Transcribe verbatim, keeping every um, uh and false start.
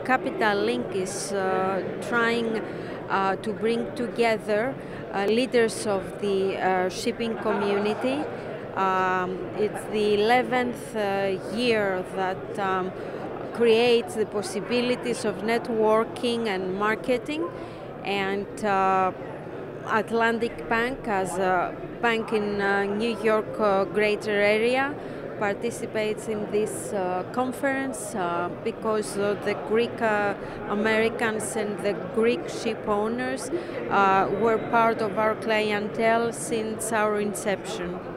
Capital Link is uh, trying uh, to bring together uh, leaders of the uh, shipping community. Um, it's the eleventh uh, year that um, creates the possibilities of networking and marketing, and uh, Atlantic Bank, as a bank in uh, New York uh, greater area, participates in this uh, conference uh, because uh, the Greek uh, Americans and the Greek ship owners uh, were part of our clientele since our inception.